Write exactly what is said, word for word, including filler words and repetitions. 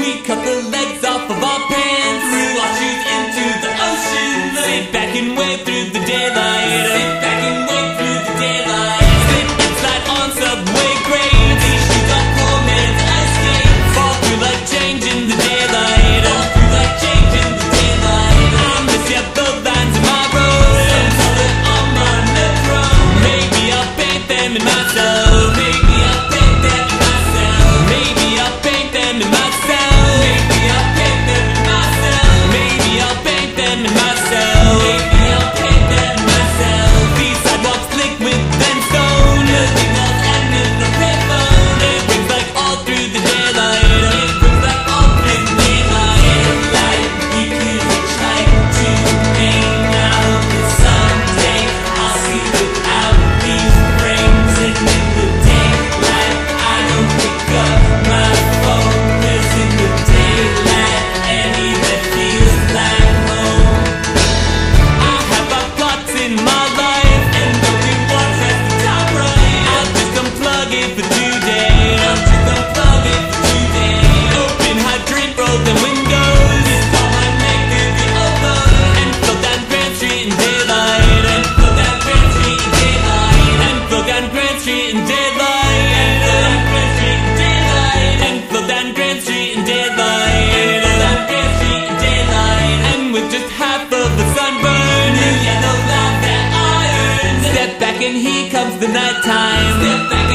We cut the legs off of our pants, threw our shoes into the ocean. Sit back and wave through the daylight. Sit back and wave through the daylight. Sit and slide on subway grades. These shoes are poor man's ice skates. Fall through like change in the daylight. Fall through like change in the daylight. I miss ya, the lines in my road. Some color on my nechrome. Maybe I'll paint them in myself. Maybe I'll paint them in myself. Maybe I'll paint them in myself. Maybe I'll paint them in myself. Maybe I'll paint them in myself. Maybe I'll paint them in myself. These sidewalks slick with brimstone. Building walls and in the payphone. It rings like all through the daylight. It rings like all through the daylight. Daylight, we could hitchhike to Maine now. But someday I'll see without these frames. And in the daylight, I don't pick up my phone. 'Cause in the daylight, anywhere feels like home. I have my plots in my life, and only one has the top right. I'll just unplug it for today. I'll just unplug it for today. Open hydrant, roll the windows. It's all my make through the open. And float down Grand Street in daylight. And float down Grand Street in daylight. And float down Grand Street in daylight. And float down Grand Street in daylight. And float down Grand Street in daylight. And float down Grand Street in daylight. And with just half of the sunburn, new yellow light that I earned. Step back and here comes the nighttime. Step back